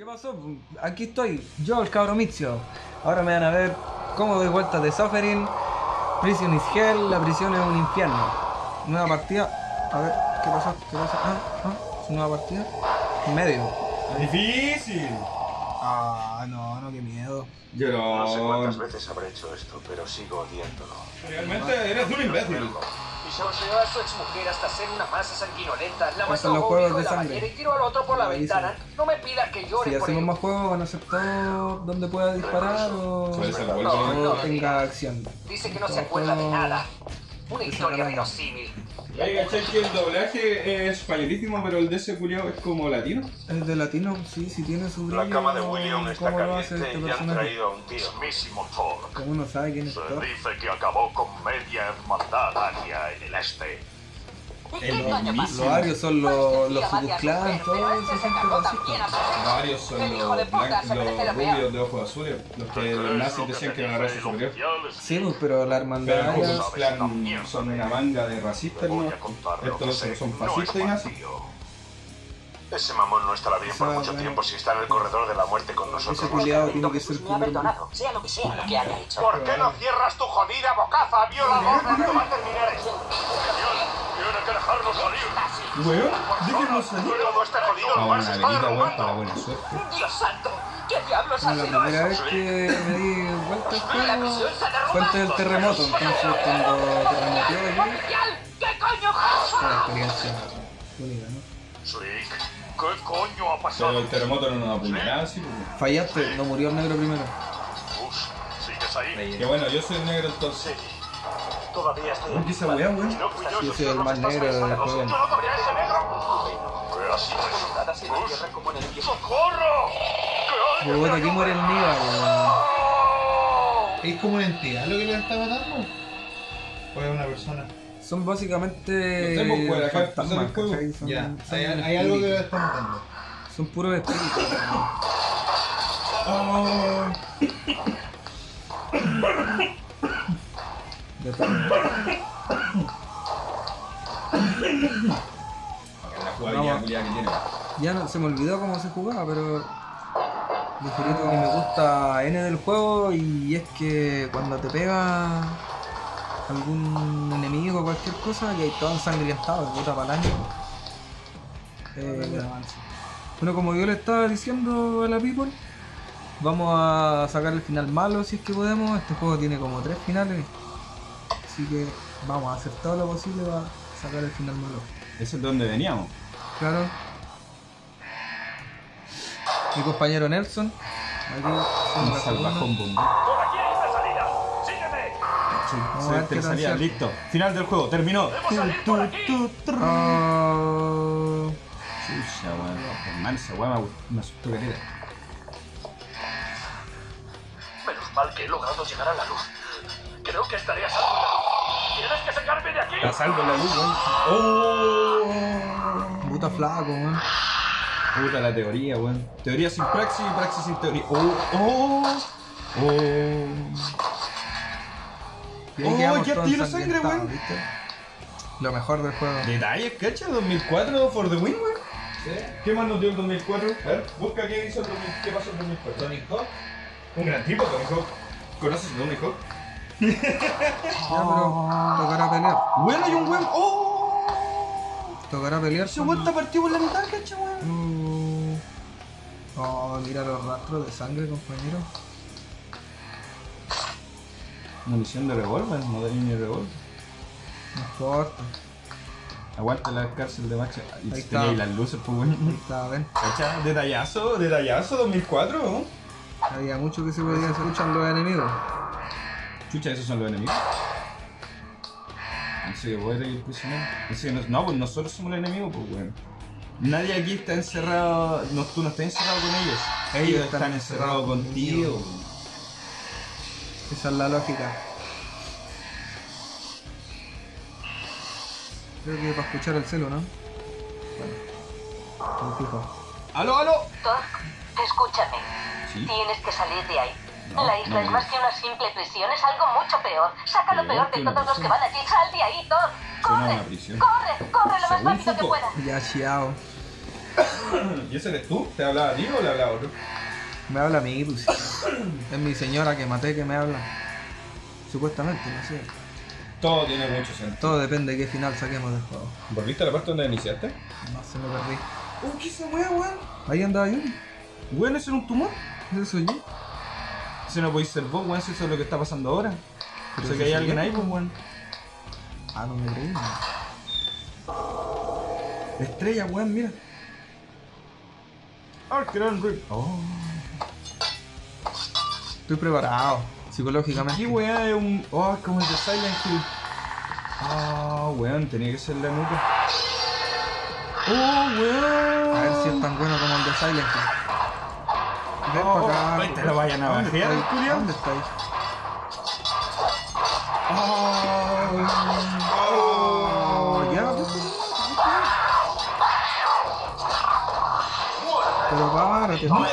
¿Qué pasó? Aquí estoy, yo el cabro Mixio. Ahora me van a ver cómo doy vueltas de Suffering. Prison is Hell, la prisión es un infierno. Nueva partida. A ver, ¿qué pasó? ¿Qué pasa? ¿Es nueva partida? Medio. ¡Difícil! No, qué miedo. Llorón. No sé cuántas veces habré hecho esto, pero sigo odiándolo. Realmente eres un imbécil. Y sancionó a su exmujer hasta ser una masa sanguinolenta. La Pasan mató los a un juegos hijo de en la sangre. bañera y tiró al otro por la Ahí ventana. No me pida que llore Si por hacemos ello. más juegos, ¿van a ser todos donde pueda disparar o Puede ser No, Wolverine. no. tenga acción? Dice que no se acuerda de nada. Una historia verosímil. Hay que cachar que el doblaje es españolísimo, pero el de ese culiao es como latino. El de latino, sí tiene su brillo. La cama de William está ¿Cómo lo hace caliente este y han personaje? traído a un mismísimo Thor. Como uno sabe quién es Se Thor. dice que acabó con media hermandad aria en el este. Los arios son los Ku Clan, todo eso gente racista. Varios son los rubios de ojos azules, los que los nazis decían que eran la raza superior. Sí, pues, pero la hermandad Pero aria... como plan son una manga de racistas, ¿no? Estos son fascistas y nazis. Ese mamón no estará bien por mucho tiempo si está en el corredor de la muerte con nosotros. Ese culiado tiene que ser Me ha primero. perdonado, sea lo que haya hecho. ¿Por qué no cierras tu jodida bocaza, violador? ¿Cuándo va a terminar esto? Tiene que dejarnos salir. Weón, déjenlo salir. Todo este jodido Vamos lugar a se una está velita, weón, para derrumbando. buena suerte. Dios santo, ¿qué diablos ha La sido primera eso? vez que me di vuelta al La juego misión se ha derrumbado. fue antes del terremoto, entonces cuando terremoteó aquí ¡Oficial! ¿Qué coño fue una pasa? experiencia única, ¿no? Slick, ¿qué coño ha Pero pasado? el terremoto no nos apuñalaba así, pues. Fallaste, no murió el negro primero. Gus, ¿sigues ahí? Que bueno, yo soy el negro entonces. Todavía estoy ¿Por qué esa weá, weón? No fui yo, Sí, eso soy el no más estás negro del pensando. juego. Yo no toqué a ese negro. Fue así, Nada se entierra como en el viejo. ¡Socorro! ¡Que alguien Puta, me aquí muere el Niga, weón. ¿Es como una entidad lo que le está matando? ¿O es una persona? Son básicamente No tengo cuerda, acá fantasmas, empezar el juego. ¿cachai? Son- Ya, son hay algo que le espíritus. está matando. Son puros espíritus. weón. Oh. De todo. La jugabilidad culiada que tiene. Ya no, se me olvidó cómo se jugaba, pero ligerito que me gusta N del juego y es que cuando te pega algún enemigo o cualquier cosa y hay todo ensangrentado, puta para el año. Bueno, como yo le estaba diciendo a la people, vamos a sacar el final malo si es que podemos. Este juego tiene como 3 finales, así que vamos a hacer todo lo posible para sacar el final malo. Ese es de donde veníamos. Claro. Mi compañero Nelson. Aquí. Un salvajón bombón. Por aquí hay una salida. ¡Sígueme! Vamos a ver qué tal salida, sale. listo. Final del juego, terminó. Ah, Chucha, weón. Hermano, esa weá me asustó que era. Menos mal que he logrado llegar a la luz. Creo que estaré a salvo de la luz. ¡Tienes que sacarme de aquí! La salvo la luz, weón. ¡Oh! puta flaco, weón. Puta la teoría, weón. Teoría sin praxis y praxis sin teoría. ¡Oh! ¡Oh! ¡Oh! Y ahí Oh, quedamos ya todos tiene sangre, ensangrentados, weón. ¿viste? Lo mejor del juego. Detalles, cacha, 2004 for the win, weón. ¿Qué más nos dio el 2004? A ver, busca qué hizo el 2000, qué pasó en 2004. Tony Hawk. Un gran tipo, Tony Hawk. ¿Conoces a Tony Hawk? Ya, pero tocará pelear. Weón, hay un weón. ¡Oh! Tocará pelear. Ese weón está partido por la mitad, cacha, weón. Oh, mira los rastros de sangre, compañero. Munición de revólver, no de línea de revólver. No importa. Aguanta la cárcel de Max. Y Ahí tenía está. ahí las luces, pues Ahí weón. está, ven. Cacha, detallazo, 2004, ¿no? Había mucho que se podía hacer. Escuchan los enemigos. Chucha, esos son los enemigos. No sé qué poder ir prisionero. No, pues nosotros somos los enemigos, pues weón. Nadie aquí está encerrado. No, tú no estás encerrado con ellos. Ellos están encerrados contigo. Esa es la lógica. Creo que para escuchar el celo, ¿no? Bueno, me fijo. ¡Aló, aló! Thor, escúchame. Sí. Tienes que salir de ahí. No, La isla no es me más que una simple prisión, es algo mucho peor. Saca lo Peor peor que de una todos los que prisión. van allí. Sal de ahí, Thor. Suena ¡Corre! una prisión. ¡Corre! ¡Corre lo más Según rápido que Foucault. puedas! Ya, chiao. ¿Y ese eres tú? ¿Te hablaba a ti o le hablaba a otro? Me habla a mí, pues. Es mi señora que maté que me habla. Supuestamente, no sé. Todo tiene mucho sentido. Todo depende de qué final saquemos del juego. ¿Volviste a la parte donde iniciaste? No se me perdí. ¿Qué es esa weá, weón? Ahí andaba yo. Weón, ¿eso era un tumor? Ese soy yo. Si no podéis ser vos, weón, si eso es lo que está pasando ahora. Pero O sea si que hay soy alguien yo. ahí, pues, weón. Ah, no me creí. No. Estrella, weón, mira. Arcran Rip. Oh. Estoy preparado, ¿Qué psicológicamente. weá es un. Oh, es como el de Silent Hill. Ah, weón, tenía que ser la nuca. Oh, weón. A ver si es tan bueno como el de Silent Hill. Ven Oh, para acá. ahí te lo vayan a ¿Dónde bajear, estáis? culiao. ¿Dónde estáis? Oh, Ya, pues. Pero párate, ¿no?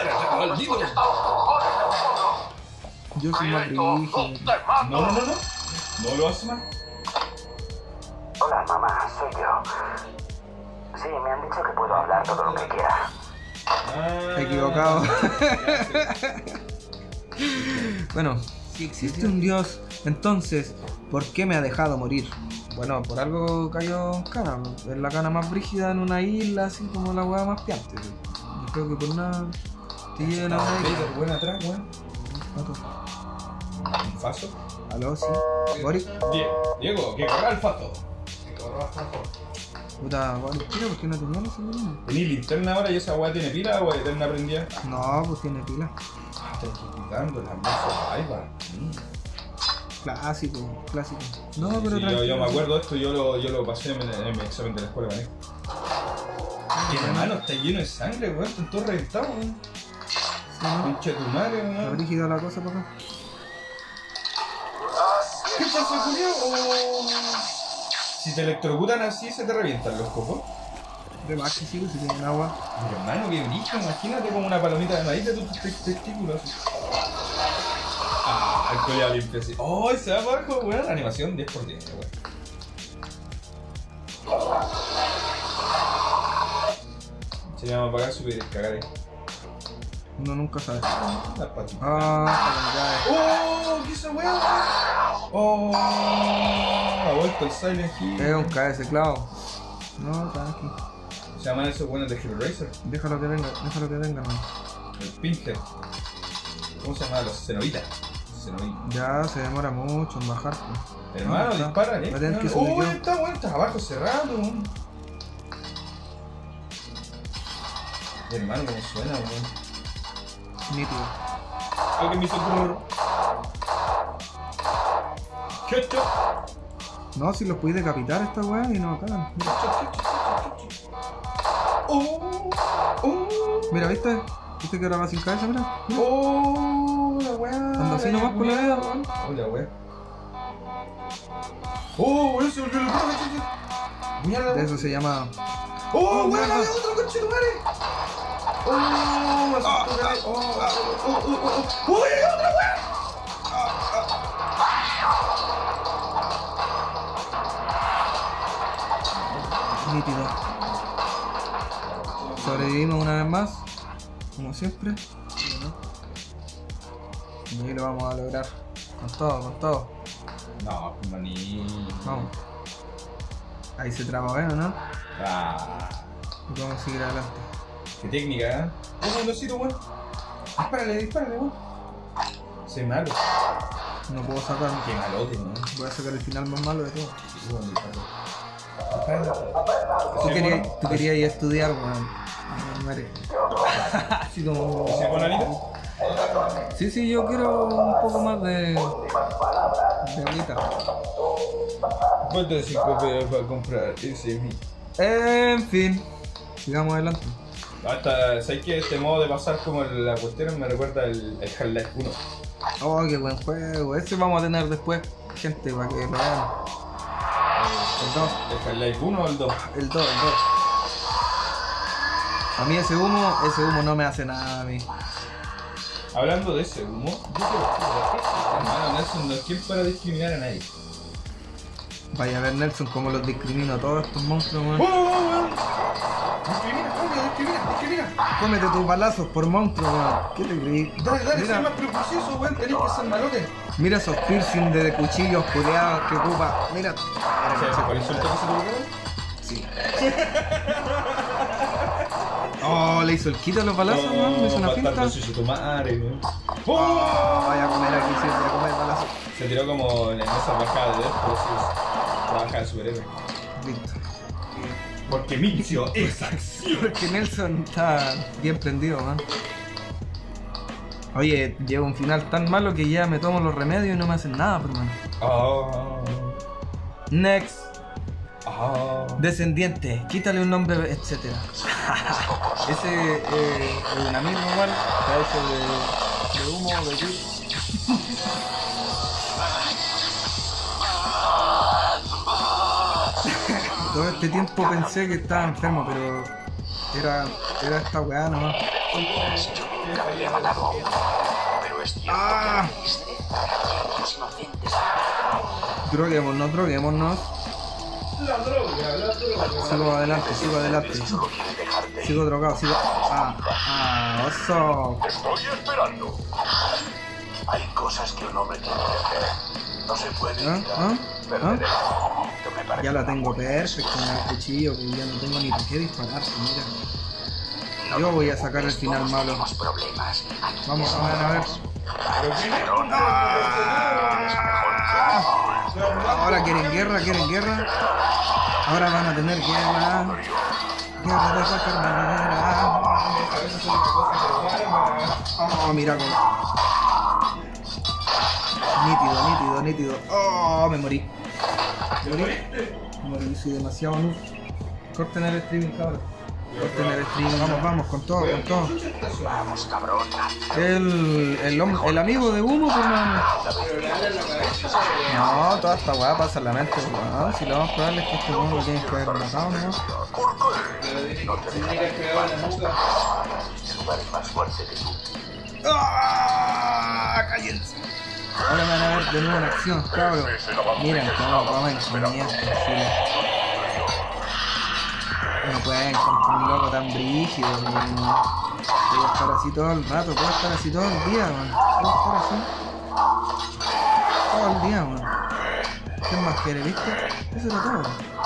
Yo soy más rígido. No. No lo haces más. Hola, mamá, soy yo. Sí, me han dicho que puedo hablar todo lo que quiera. Equivocado. Bueno, si existe un Dios, entonces, ¿por qué me ha dejado morir? Bueno, por algo cayó en cana. Es la cana más brígida en una isla, así como la hueá más piante. Yo creo que por nada te lleven a una isla. Buen atrás, weón. ¿Cuánto? Un faso. ¿Aló? ¿Sí? ¿Boris? Diego, que corra el faso. Puta, Boris, tira, ¿por qué no tenían ese problema? ¿Tenís linterna ahora y esa weá tiene pila o eterna prendida? No, pues tiene pila. Estoy quitando las mesas. Ahí va. Clásico, clásico. No, pero Sí, tranquilo. yo me acuerdo de esto, yo lo pasé en mi examen de la escuela de manejo. Mi hermano está lleno de sangre, weón, están todos reventados, weón. Sí, ¿no? Concha de tu madre, Está weón. brígida la cosa, papá. ¿Qué pasa, Julio? Si te electrocutan así, se te revientan los cocos. De más que sí, pues, si tienen agua. Mi hermano, qué brillo, imagínate como una palomita de maíz de tus testículos. Ah, el coleado limpio así. ¡Oh, se va abajo, weón! Animación 10 por 10, weón. Se llama apagar, subir y cagar ahí. Uno nunca sabe. Las patitas. Ah, ¡Oh! ¿Qué es esa weá? ¡Oh! Ha vuelto el Silent Hill. es un KS clavo. No, tranqui. Se llaman esos buenos de Hellraiser. Déjalo que venga, man. El Pinhead. ¿Cómo se llama? Los cenobitas. Cenobitas. Ya se demora mucho en bajar, pues. Hermano, No, está. disparan, Va a tener que subir ¡Oh! yo. Está bueno, está abajo cerrado. Hermano, cómo suena, weón. Nítido. Alguien me hizo terror. Ketchup. No, si los podéis decapitar esta weá y no cagan. Mira, Oh, oh, mira, ¿viste? ¿Viste que ahora va sin cabeza? Mira. Mira. oh, la weá. Anda así nomás por la vida, weón. Oh, la weá. Oh, boludo, se volvió el brazo. Mierda. De eso se llama. Oh, weón, mierda. había otro coche de madre. Oh, asustó que le- oh, hay otra weá. Nítido. Sobrevivimos una vez más, como siempre. Y ahí lo vamos a lograr. Con todo, con todo. No, pues maní. Vamos. Ahí se traba, ¿ven o no? Ah, Y vamos a seguir adelante. qué técnica, ¿eh? Un losito, weón. Dispárale, weón. Soy malo. No puedo sacar. Qué malote, weón. Voy a sacar el final más malo de todo. Sí, weón, dispárale. Tú querías ir a estudiar, weón. No, Mare. Así como. ¿Se pone alito? Sí, yo quiero un poco más de ahorita. ¿Cuánto de 5 pesos para comprar ese mi? En fin, sigamos adelante. Hasta, ¿sabes que este modo de pasar como la cuestión me recuerda el Half-Life 1? Oh, qué buen juego. Ese vamos a tener después, gente, para que lo vean. El 2. ¿El Half-Life 1 o el 2? El 2. A mí ese humo no me hace nada a mí. Hablando de ese humo, yo creo que hermano Nelson no es quien para discriminar a nadie. Vaya a ver, Nelson, cómo los discrimino a todos estos monstruos, weón. ¡Oh, weón! Discrimina. Cómete tus balazos por monstruo, weón. ¿Qué te creí? Dale, Mira. soy más prejuicioso, weón. Tenés que ser malote. Mira esos piercing de cuchillos culeados que ocupa. Mira. ¿Sabes cuál es el toque que se te ocurre? Sí. Oh, le hizo el quito a los balazos, weón. Le hizo una finta. Tu madre, weón. Oh, vaya a comer aquí, sí, voy a comer balazos. Se tiró como en esa bajada de Deadpool, sí. La bajada de superhéroe. Listo. Porque Mixio es acción. Porque Nelson está bien prendido, man. Oye, llevo un final tan malo que ya me tomo los remedios y no me hacen nada, pero hermano. Next. Descendiente, quítale un nombre, etc. Ese es un amigo igual, está hecho de humo, de luz. Todo este tiempo pensé que estaba enfermo, pero era esta weá nomás. Nunca me había matado. Pero es cierto Ah. que existe los inocentes. Droguémonos. La droga. Sigo adelante. Solo quiere dejarte. Sigo drogado, oso. Estoy esperando. Hay cosas que uno me tiene que hacer. No se puede evitar. Perder el momento me parece. Ya la tengo perfecta con el cuchillo, que ya no tengo ni por qué disparar, mira. Yo voy a sacar el final malo. Tenemos problemas. Vamos a ver. Pero no. Ahora quieren guerra. Ahora van a tener guerra. Guerra de cualquier manera. Oh, mira cómo. Nítido. Oh, me morí. Me morí, soy demasiado noob. Corten el streaming, cabrón. Corten el streaming. Vamos, con todo. Vamos, cabrón. El amigo de Humo, pues no. No, toda esta weá pasa en la mente, weón. Si lo más probable es que este weón lo tienes que haber matado, ¿no? Este lugar es más fuerte que tú. ¡Ah! ¡Cállense! Ahora me van a ver de nuevo en acción, cabrón. Miren cómo comen mierda, no pueden contra un loco tan brígido, weón. Puedo estar así todo el rato, puedo estar así todo el día, weón. Puedo estar así todo el día, weón. ¿Qué más quiere, viste? Eso era todo.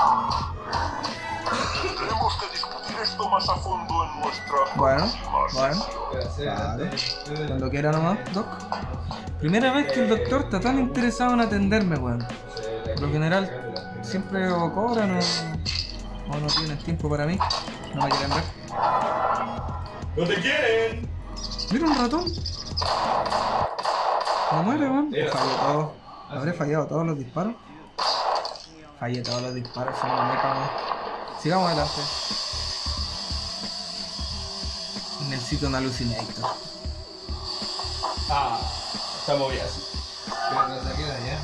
Tendremos que discutir esto más a fondo en nuestra Bueno. próxima Vale. Cuando quiera nomás, Doc. Primera vez que el doctor está tan interesado en atenderme, weón. Por lo general, siempre o cobran o no tienen tiempo para mí. No me quieren ver. ¡No te quieren! Mira un ratón. No muere, weón. Fallé todo. ¿Habré fallado todos los disparos? Fallé todos los disparos, son una meca, weón. Sigamos adelante. Necesito un alucinator. Estamos bien así. Queda ya.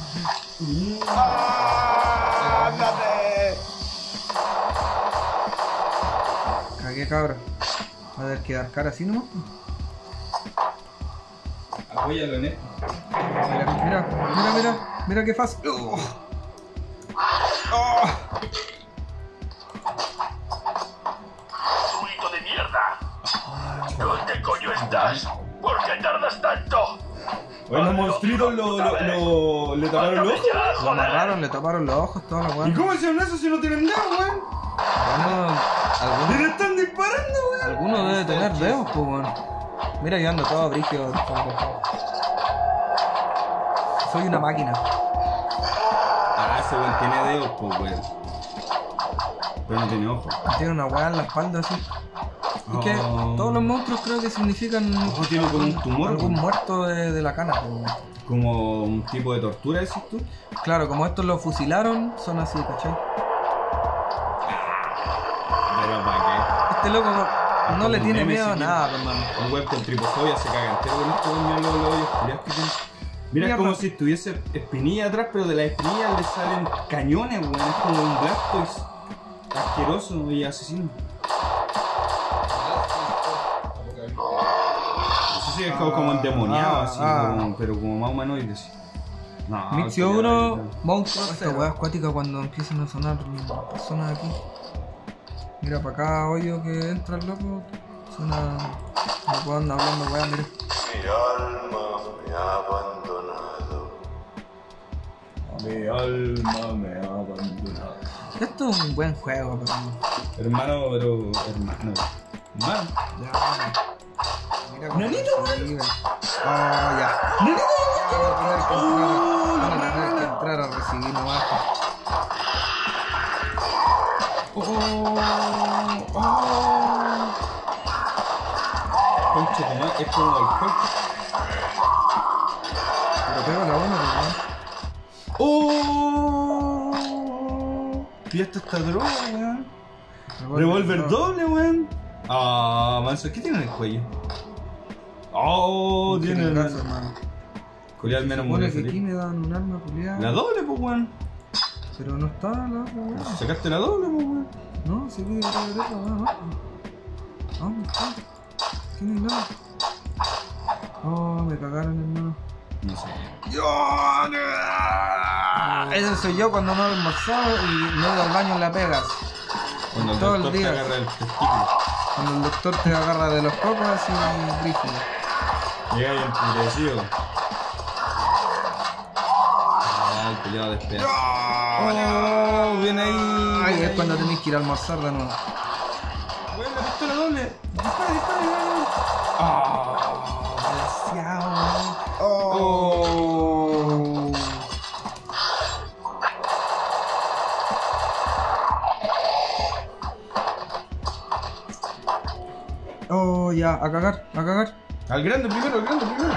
¡Ándate! Cagué, cabra. Va a tener que dar cara así nomás. Apóyalo en esto. Mira qué fácil. ¡Truito de mierda! ¿Dónde coño estás? ¿Por qué tardas tanto? Bueno, monstruitos le taparon los ojos. Lo amarraron, le taparon los ojos, toda la ¿Y weá. cómo hicieron eso si no tienen dedos, weón? Algunos ¡Le están disparando, weón! alguno debe tener dedos, pues weón. Mira, yo ando todo brígido. Soy una máquina. Ah, ese weón tiene dedos, pues, weón. Pero no tiene ojos. Tiene una weá en la espalda así. Y que todos los monstruos creo que significan Ojo, tiene como un tumor. algún muerto de la cana, pues weón. Como un tipo de tortura, decís tú. Claro, como estos lo fusilaron, son así, ¿cachai? Pero para Este loco no le como tiene meme, miedo a sí, nada, hermano. qué. Un weón con tripofobia se caga entero con esto, weón. Mira los hoyos culiados que tiene. Mira, es Mierda. como si tuviese espinillas atrás, pero de las espinillas le salen cañones, weón. Es como un Blastoise asqueroso y asesino. Eso sí es como endemoniado, así, pero como más humanoide, así. No, Mixio que 1, ya- monstruos. Esta weá acuática cuando empiezan a sonar personas aquí. Mira para acá, hoyo que entra el loco. Suena. No puedo andar hablando, weá, mira. Mi alma me ha abandonado. Mi alma me ha abandonado. Esto es un buen juego, pero. Hermano, pero. Hermano. Hermano. Ya, mira cómo ¡Nanito, se vive. Oh, ya. Van a tener que entrar a recibir nomás. Concha de madre, es como el juego. Pero pego la uno, Pillaste esta droga, weón. Revolver doble, weón. Ah, manso, ¿qué tiene en el cuello? Oh, tiene el hermano. Culiar menos Supone muere que aquí feliz. me dan un arma culiada. La doble, pues, weón. Pero no está la otra, weón. Sacaste la doble, pues, weón. No, se quiere ir a la derecha, weón. ¿Dónde está? ¿Qué no hay nada? Oh, me cagaron, hermano. No sé. Ese soy yo cuando no he almorzado y me voy al baño en la pegas. Cuando el Todo el doctor te día. agarra el testículo. Cuando el doctor te agarra de los cocos así rígido. Llega ahí empurecido. Ah, el culiado despega. Oh, viene ahí. Ay, es cuando tenéis que ir a almorzar de nuevo. Weón, la pistola doble. Dispara, dispara, dispara. Ah, desgraciado. Oh. Oh, ya, a cagar, a cagar. Al grande primero, al grande primero.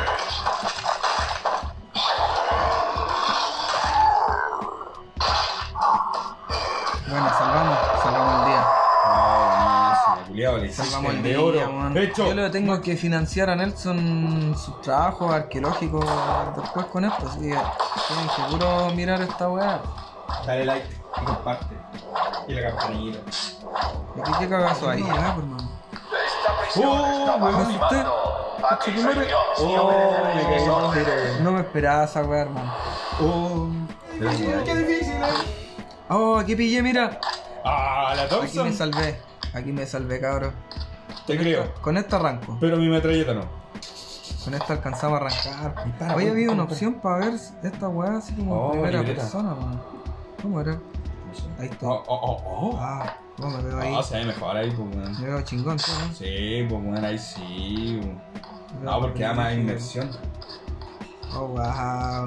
Bueno, salvamos el día. Ah, buenísimo, culiado, le hiciste Salvamos el de día, oro. man. Hecho. Yo le tengo que financiar a Nelson sus trabajos arqueológicos después con esto, así que tienen que puro mirar esta weá. Dale like y comparte. Y la campanita. ¿Y aquí qué cagazo hay? Ya, por mano. Esta prisión está bajo weón, mi usted. mando. Atención, madre. Oh, me caí en tiro. No me esperaba esa weá, hermano. Oh. Qué difícil, Oh, aquí pillé, mira. Ah, la Aquí me Thompson. salvé. Aquí me salvé, cabrón. Te creo. Con esta arranco. Pero mi metralleta no. Con esta alcanzamos a arrancar. Dispara, Hoy weón, había una dispara. opción para ver esta weá así como Oh, en primera libreta. persona, man. ¿Cómo era? Ahí está. Oh. Ah, ¿cómo me veo ahí? Ah, se ve mejor ahí, pues, weón. Me veo chingón, ¿sí, no? Sí, pues, weón, ahí sí. Weón. Me veo No, porque da más brígido. inmersión. Oh, wow.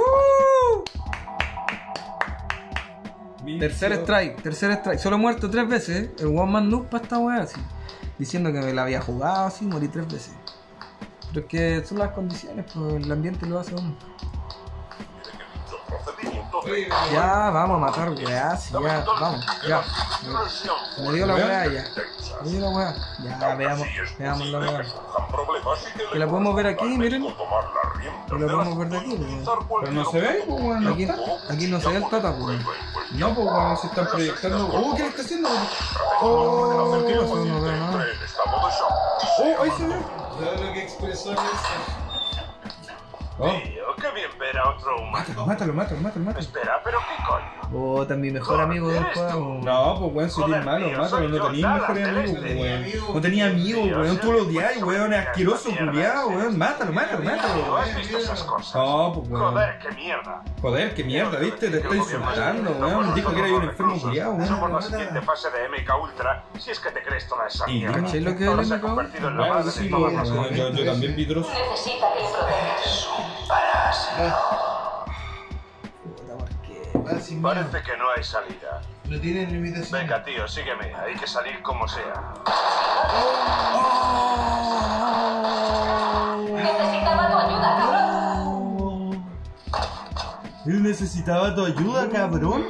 Tercer strike. Solo he muerto 3 veces, ¿eh? El one man noob para esta weá, así. Diciendo que me la había jugado así, morí 3 veces. Pero es que son las condiciones, pues el ambiente lo hace uno. procedimiento de Ya, vamos a matar weás, ya, vamos, ya. Me dio la weá ya. Me dio la weá. Ya, veamos la weá. Que la podemos ver aquí, miren. Que la podemos ver de aquí, pues. Pero no se ve, pues, weón. No, Aquí no se ve el tata, pues. no, pues, weón, se están proyectando. Oh, ¿qué le está haciendo? Oh, ¿qué pasó? No veo nada. Oh, ahí se ve. ¿Sabes lo que expresó Nelson? Oh, Tío, qué bien ver a otro humano. mátalo. Espera, pero qué coño. Oh, también mi mejor amigo del juego. No, pues, weón, soy bien malo, mátalo. No tenía mejores amigos, pues, weón. No tenía amigos, weón. Tú lo odias, weón. Es asqueroso, culiado, weón. Mátalo. ¿No has visto esas cosas? No, pues, weón. Joder, qué mierda. Joder, qué mierda, viste, te estoy insultando, weón. Dijo que era yo un enfermo culiado, Somos weón. la siguiente fase de MK Ultra, si es que te crees toda esa Y mierda. ¿cachai lo que es Ahora el se ha MK? convertido en la Claro, base sí, de todas las weón. Yo también vi Dross. Necesita que protege. Va sin mano. Parece que no hay salida. No tienen limitación. Venga, tío, sígueme. Hay que salir como sea. Necesitaba tu ayuda, cabrón. Él necesitaba tu ayuda, cabrón.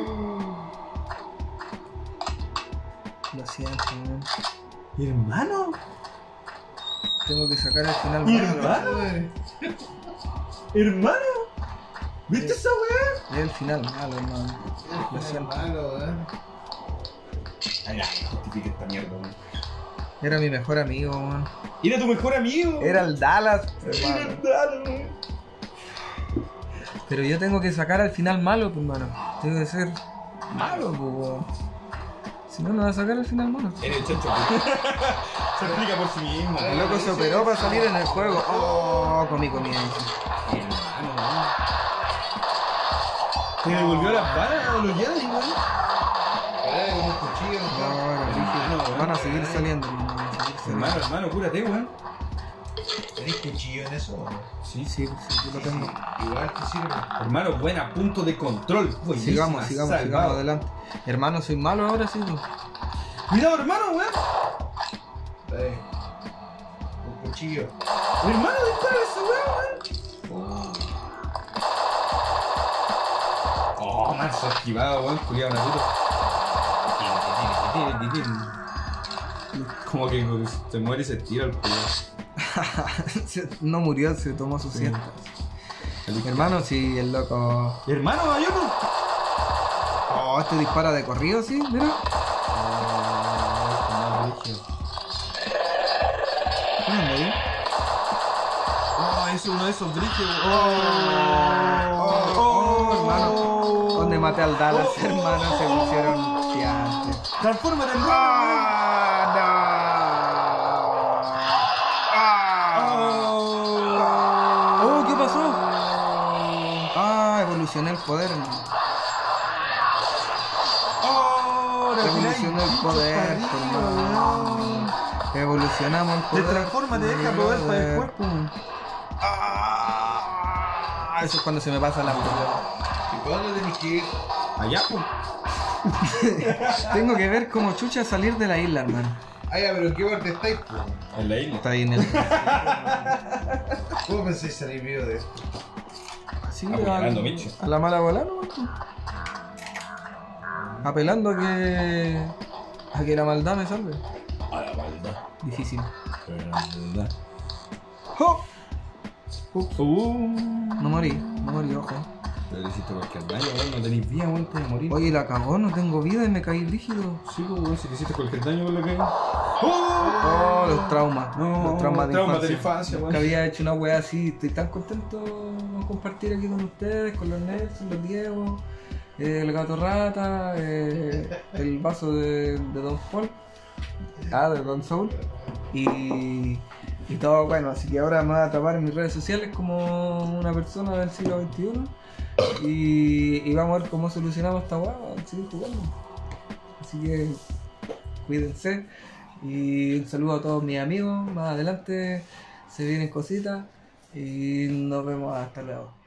Lo siento, weón. Hermano. Tengo que sacar el final Hermano. Hermano. ¿Viste esa weá? Es el final malo, hermano. Lo Es siento. malo, Ay, ya, justifique esta mierda, weón. Era mi mejor amigo, weón. Era tu mejor amigo. Era el Dallas, Era hermano. Dallas. Pero yo tengo que sacar al final malo, pues, hermano. Tengo que ser malo, pues, weón. Si no, no va a sacar al final mono. Eres chacho. Se explica por sí mismo. El loco se operó para salir en el juego. Oh, comí. Hermano, ¿te devolvió las balas a los Jedi, weón? Con un cuchillo. No, van a seguir saliendo. Hermano, cúrate, weón. ¿Tenés cuchillo en eso? Sí, yo lo tengo. Igual te sirve. Hermano, buena, punto de control. Buenísima, Sigamos salvado. adelante. Hermano, soy malo ahora, sí. Cuidado, hermano, weón. Un cuchillo. Hermano, dispara ese weón. Oh, manso esquivado, weón. Cuidado, Naruto. Como que se muere y se tira el culo. No murió, se tomó su siesta. Hermano, sí, el loco. Hermano, hay otro. Oh, este dispara de corrido, sí, mira. Oh, es uno de esos brígidos. Hermano. Donde maté al Dallas, hermano, se pusieron piantes. Transfórmate, hermano. Oh, ¿qué pasó? Evolucioné el poder, hermano. Evolucionó el poder, hermano. Evolucionamos el poder. Transfórmate, deja poder para el cuerpo. Eso es cuando se me pasa la puta. ¿Y cuándo tenés que ir? Allá, pues. Tengo que ver cómo chucha salir de la isla, hermano. Ya, pero ¿en qué parte estáis? En la isla. Está ahí en el. ¿Cómo pensáis salir vivo de esto? Sí, Apuñalando, Micho. a la mala bola, ¿no? Apelando a que la maldad me salve. A la maldad. Difícil. Maldad. ¡Oh! No morí, ojo. Pero le hiciste cualquier daño, weón. No tenéis vida, weón, te vas a morir. Oye, la cagó, no tengo vida y me caí rígido. Sí, weón, si te hiciste cualquier daño con lo que. Oh, los traumas. No, los traumas de traumas infancia. de infancia, weón. Que había hecho una wea así. Estoy tan contento de compartir aquí con ustedes, con los Nelson, los Diego, el gato rata, el vaso de Don Paul. De Don Soul. Y todo bueno, así que ahora me voy a atrapar en mis redes sociales como una persona del siglo XXI. Y vamos a ver cómo solucionamos esta hueá, vamos a seguir jugando. Así que cuídense. Y un saludo a todos mis amigos. Más adelante se vienen cositas. Y nos vemos hasta luego.